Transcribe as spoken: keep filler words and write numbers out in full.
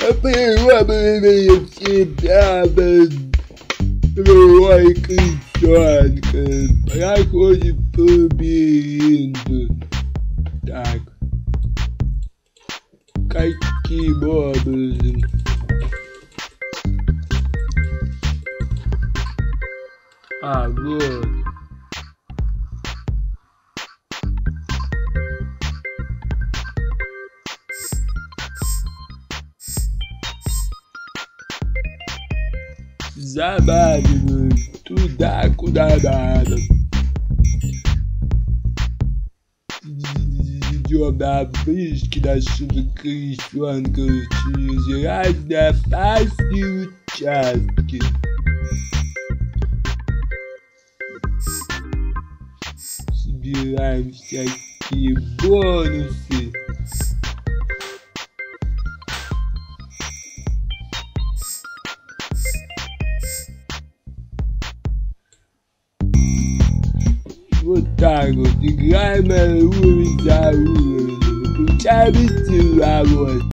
Приобрели себя другой крестьянка, проходит по лабиринту. Так, каким образом? А, вот. Забавную туда, куда надо. Идем на близки нашего крестьянка через разные опасные участки. Собираем всякие бонусы. Вот так вот играем уровень за уровнем. Получаем истинный.